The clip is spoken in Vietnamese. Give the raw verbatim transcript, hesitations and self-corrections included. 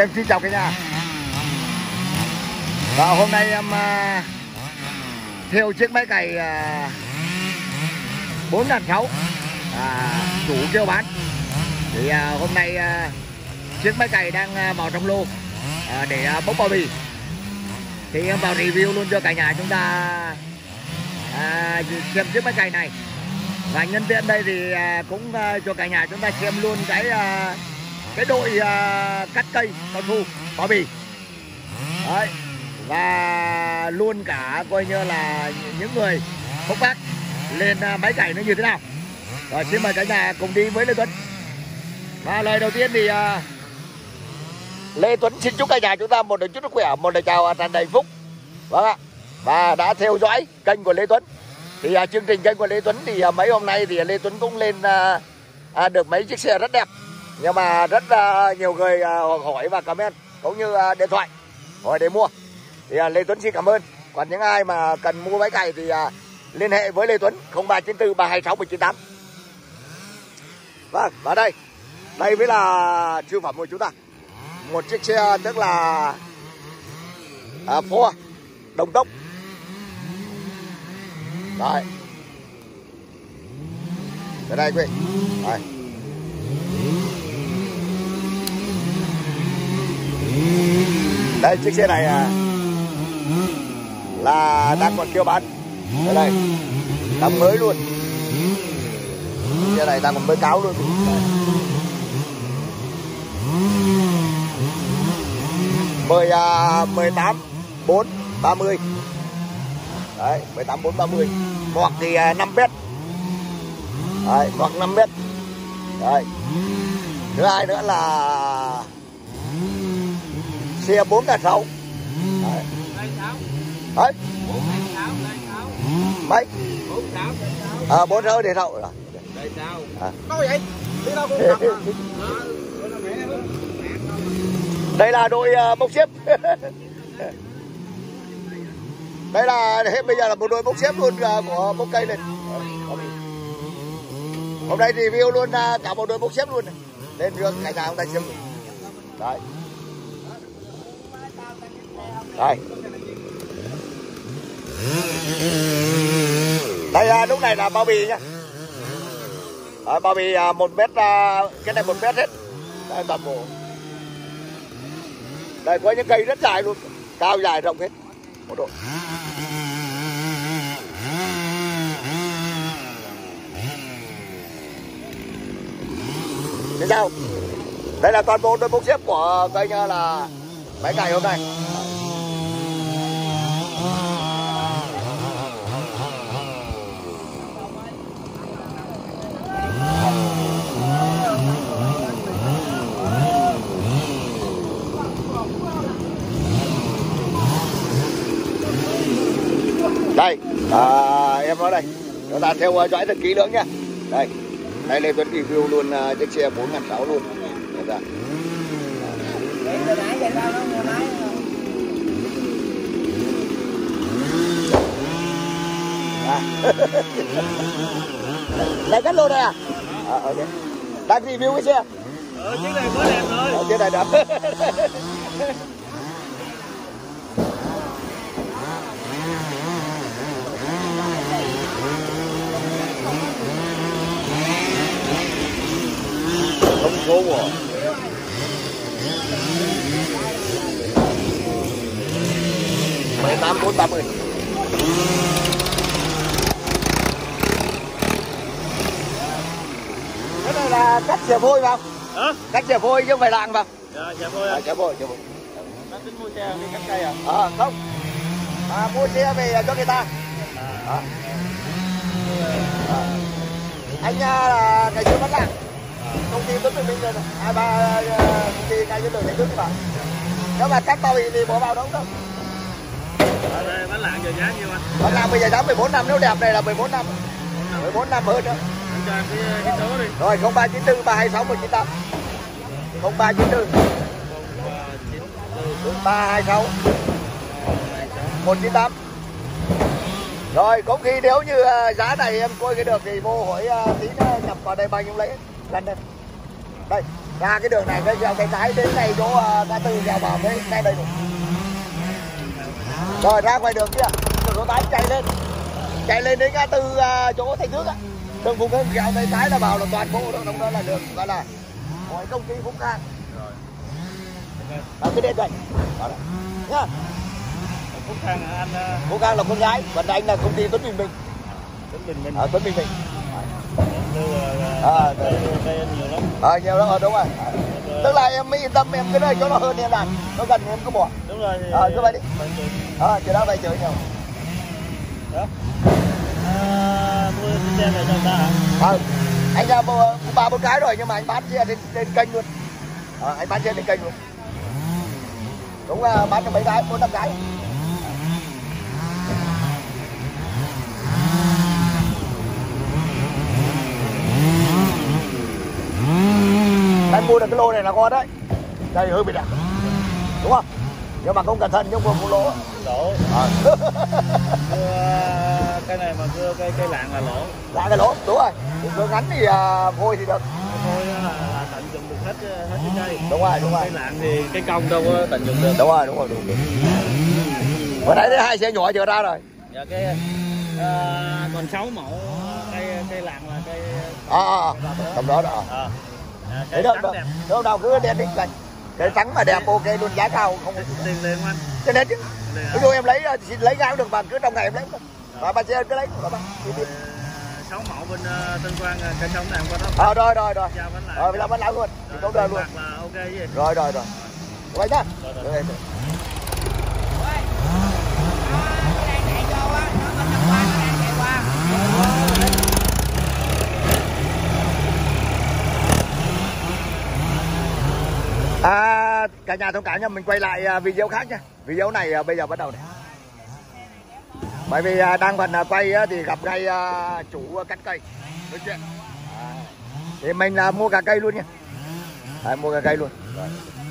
em xin chào cả nhà. Và hôm nay em uh, theo chiếc máy cày uh, bốn ngàn sáu uh, chủ kêu bán. Thì uh, hôm nay uh, chiếc máy cày đang uh, vào trong lô uh, để uh, bốc bao bì. Thì em vào review luôn cho cả nhà chúng ta uh, xem chiếc máy cày này. Và nhân tiện đây thì uh, cũng uh, cho cả nhà chúng ta xem luôn cái uh, cái đội uh, cắt cây cao su bao bì. Đấy. Và luôn cả coi như là những người bốc vác lên uh, máy cày nó như thế nào. Rồi xin mời cả nhà cùng đi với Lê Tuấn. Và lời đầu tiên thì uh, Lê Tuấn xin chúc cả nhà chúng ta một lời chúc sức khỏe, một lời chào tràn đầy phúc. Vâng ạ. Và đã theo dõi kênh của Lê Tuấn. Thì uh, chương trình kênh của Lê Tuấn thì uh, mấy hôm nay thì Lê Tuấn cũng lên uh, uh, được mấy chiếc xe rất đẹp. Nhưng mà rất uh, nhiều người uh, hỏi và comment cũng như uh, điện thoại hỏi để mua. Thì uh, Lê Tuấn xin cảm ơn. Còn những ai mà cần mua máy cày thì uh, liên hệ với Lê Tuấn không ba chín tư ba hai sáu một chín tám. Vâng, và đây đây mới là siêu phẩm của chúng ta. Một chiếc xe tức là à, Ford đồng tốc. Đấy. Đây đây quý vị. Đây. Đây chiếc xe này à, là đang còn kêu bán. Đây đây. Đóng mới luôn. Xe này đang còn mới cáo luôn. Mười à, mười tám bốn ba mươi. Đấy, mười tám bốn ba mươi. Hoặc thì à, năm mét. Đấy, hoặc năm mét. Đấy. Thứ hai nữa là xe bốn ngàn sáu. Đấy. Đấy. Mấy? À, bốn sáu để đâu rồi. À. Vậy? Đây là đội uh, bốc xếp. Đây là hết bây giờ là một đội bốc xếp luôn uh, của bốc cây lên. Hôm nay review luôn uh, cả một đội bốc xếp luôn này. Lên rương cả nhà hôm nay xem. Đấy. Đây. Đây uh, lúc này là bao bì nhá. Đấy, bao bì uh, một mét, uh, cái này một mét hết. Đây toàn bộ. Đây có những cây rất dài luôn, cao dài rộng hết. Một độ. Thế sao? Đây là toàn bộ đội bốc xếp của coi như là máy cày hôm nay. Đây, à, em nói đây, chúng ta theo dõi thật kỹ lưỡng nhá. Đây, đây Lê Tuấn review luôn uh, chiếc xe bốn ngàn sáu luôn. Đây. Đây cắt lô đây à? À okay. Đang review cái xe. Ờ, chiếc này có đẹp rồi. Ờ, chiếc này đẹp. Thông số của mười tám bốn ba mươi. Cái này là cắt chè vôi vào. Hả? Cắt chè vôi chứ không phải lạng vào. Dạ, chè vôi à? Chè vôi, chè vôi. Bác tính mua xe đi cắt cây à? Ờ, không. À, mua xe về cho người ta. À. À. Anh là ngày xưa bắt lạng. Công ty Tuấn Bình Minh rồi, hai ba công ty ngay dưới đường này Tuấn các bạn. Nếu mà cắt bao thì bỏ vào đâu không? Ở đây bán lạng giờ giá nhiêu anh? Bán lạng bây giờ giá mười bốn năm, nếu đẹp này là mười bốn năm. mười bốn năm hơn nữa. Anh cho em cái, cái số đi. Rồi không ba chín tư ba hai sáu một chín tám. không ba chín tư ba hai sáu một chín tám. Rồi có khi nếu như giá này em coi cái được thì vô hỏi tí nhập vào đây bao nhiêu lấy lần đây. Đây, ra cái đường này cái gieo tay trái đến này chỗ uh, ngã tư gieo vào cái ngay đây rồi. Rồi ra ngoài đường kia, đường số tám chạy lên. Chạy lên đến ngã tư uh, chỗ Thanh Thước á. Đường Phúc Khang gieo tay trái là vào là toàn bộ trong đó là đường gọi là mọi công ty Phúc Khang. Rồi. Ở cái đèn đây. Đó đó. Nhá. Phúc Khang anh uh... Phúc Khang là con gái, còn anh là công ty Tuấn Bình Minh. Tuấn Bình Minh. Ở Tuấn Bình Minh. À, cây, cây nhiều lắm. Ờ, nhiều lắm, ờ, đúng rồi. Tức là em mới yên tâm em cái nơi chỗ nó hơn em làm, nó gần em có bỏ. Đúng rồi. Ờ, cứ vậy đi. Ờ, chỗ đó vậy chửi nhau. Đó. À, mua xe này cho ta hả? Ờ, anh ra mua ba bốn cái rồi nhưng mà anh bán xe lên, lên kênh luôn. Ờ, anh bán xe lên kênh luôn. Đúng là bán cho mấy cái, bốn năm cái. Anh mua được cái lô này là ngon đấy. Đây hơi bị đẹp. Đúng không? Nhưng mà không cẩn thận nhưng không lỗ. Lỗ. À. Cái này mà cưa cây cây lạng là lỗ. Lạng là lỗ, đúng rồi. Cưa ngắn thì uh, vôi thì được. Vôi là, là tận dụng được hết hết cái cây. Đúng rồi, đúng rồi. Cây lạng thì cái công đâu có tận dụng được. Đúng rồi, đúng rồi, đúng rồi. Vừa nãy hai xe nhỏ chưa ra rồi. Dạ cái à, còn sáu mẫu cây cây lạng là cây. À, à, tầm đó đó. À. À, cây trắng đẹp. Đâu đâu cứ đen đi cây. Cây trắng mà đẹp ok luôn, giá cao không. Tiền lên anh. Cho nên chứ. Ví dụ em lấy xin lấy gạo được mà cứ trong ngày em lấy. Và bà xe cứ lấy của bà. sáu mẫu bên uh, Tân Quang cây sống này không có đó. Ờ rồi rồi rồi. Ờ làm bánh lão luôn. Thì tốt đời luôn. Là ok gì? Rồi rồi rồi. Vậy nhá. Rồi rồi. À, cả nhà thông cảm nha, mình quay lại video khác nha. Video này bây giờ bắt đầu này. Bởi vì đang phần quay thì gặp ngay chủ cắt cây nói chuyện. À, thì mình mua cả cây luôn nha. À, mua cả cây luôn. Rồi.